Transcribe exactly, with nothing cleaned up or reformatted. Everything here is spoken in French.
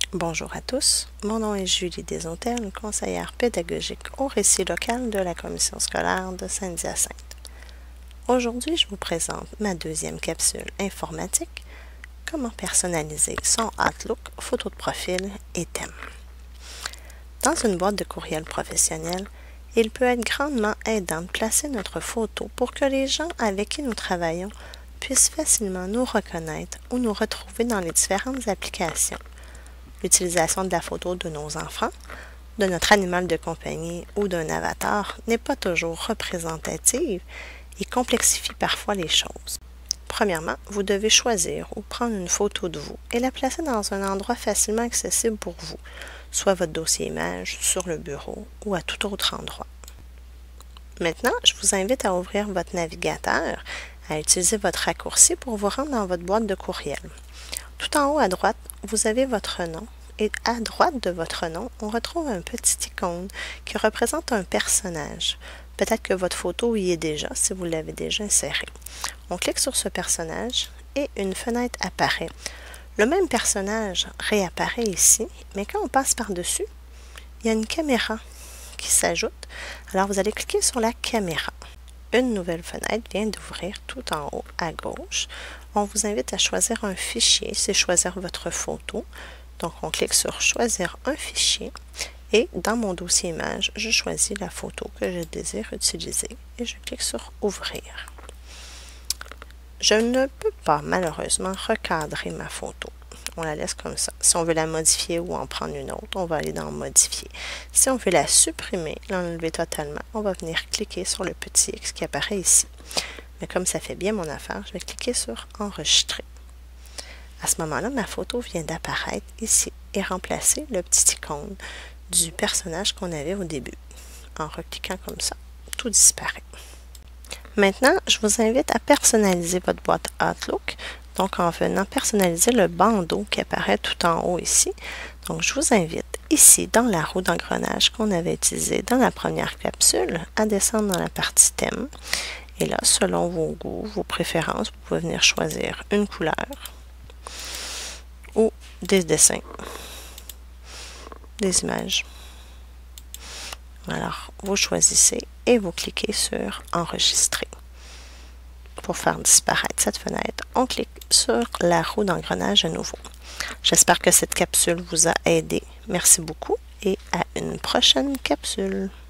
Bonjour à tous, mon nom est Julie Desautels, conseillère pédagogique au récit local de la commission scolaire de Saint-Hyacinthe. Aujourd'hui, je vous présente ma deuxième capsule informatique, comment personnaliser son Outlook, photo de profil et thème. Dans une boîte de courriel professionnel, il peut être grandement aidant de placer notre photo pour que les gens avec qui nous travaillons puissent facilement nous reconnaître ou nous retrouver dans les différentes applications. L'utilisation de la photo de nos enfants, de notre animal de compagnie ou d'un avatar n'est pas toujours représentative et complexifie parfois les choses. Premièrement, vous devez choisir ou prendre une photo de vous et la placer dans un endroit facilement accessible pour vous, soit votre dossier image, sur le bureau ou à tout autre endroit. Maintenant, je vous invite à ouvrir votre navigateur, à utiliser votre raccourci pour vous rendre dans votre boîte de courriel. Tout en haut à droite, vous avez votre nom et à droite de votre nom, on retrouve un petit icône qui représente un personnage. Peut-être que votre photo y est déjà si vous l'avez déjà inséré. On clique sur ce personnage et une fenêtre apparaît. Le même personnage réapparaît ici, mais quand on passe par-dessus, il y a une caméra qui s'ajoute. Alors vous allez cliquer sur la caméra. Une nouvelle fenêtre vient d'ouvrir tout en haut à gauche. On vous invite à choisir un fichier, c'est choisir votre photo. Donc on clique sur choisir un fichier et dans mon dossier image, je choisis la photo que je désire utiliser et je clique sur ouvrir. Je ne peux pas malheureusement recadrer ma photo. On la laisse comme ça. Si on veut la modifier ou en prendre une autre, on va aller dans modifier. Si on veut la supprimer, l'enlever totalement, on va venir cliquer sur le petit X qui apparaît ici. Mais comme ça fait bien mon affaire, je vais cliquer sur enregistrer. À ce moment-là, ma photo vient d'apparaître ici et remplacer le petit icône du personnage qu'on avait au début. En recliquant comme ça, tout disparaît. Maintenant, je vous invite à personnaliser votre boîte Outlook. Donc, en venant personnaliser le bandeau qui apparaît tout en haut ici. Donc, je vous invite ici, dans la roue d'engrenage qu'on avait utilisée dans la première capsule, à descendre dans la partie thème. Et là, selon vos goûts, vos préférences, vous pouvez venir choisir une couleur ou des dessins, des images. Alors, vous choisissez et vous cliquez sur enregistrer. Pour faire disparaître cette fenêtre, on clique sur la roue d'engrenage à nouveau. J'espère que cette capsule vous a aidé. Merci beaucoup et à une prochaine capsule.